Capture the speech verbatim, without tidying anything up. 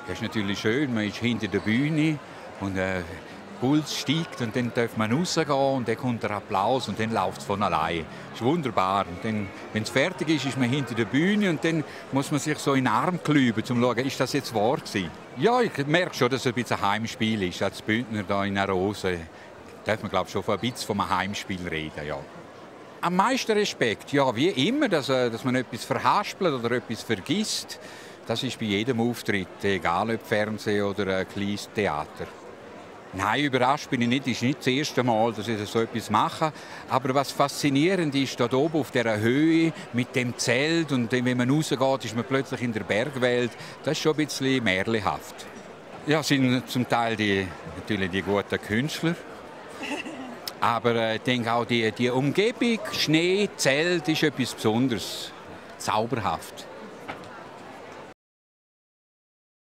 Das ist natürlich schön, man ist hinter der Bühne und der äh, Puls steigt und dann darf man rausgehen und dann kommt der Applaus und dann läuft es von allein. Das ist wunderbar. Und dann, wenn es fertig ist, ist man hinter der Bühne und dann muss man sich so in den Arm klüben, um zu schauen, ist das jetzt wahr gewesen? Ja, ich merke schon, dass es ein bisschen ein Heimspiel ist. Als Bündner hier in der Rose darf man, glaube ich, schon von ein bisschen vom Heimspiel reden. Ja. Am meisten Respekt, ja, wie immer, dass, dass man etwas verhaspelt oder etwas vergisst. Das ist bei jedem Auftritt, egal ob Fernsehen oder ein kleines Theater. Nein, überrascht bin ich nicht. Es ist nicht das erste Mal, dass ich so etwas mache. Aber was faszinierend ist, da oben auf dieser Höhe mit dem Zelt und wenn man rausgeht, ist man plötzlich in der Bergwelt. Das ist schon ein bisschen märchenhaft. Ja, es sind zum Teil die, natürlich die guten Künstler. Aber äh, ich denke auch, die, die Umgebung, Schnee, Zelt, ist etwas Besonderes. Zauberhaft.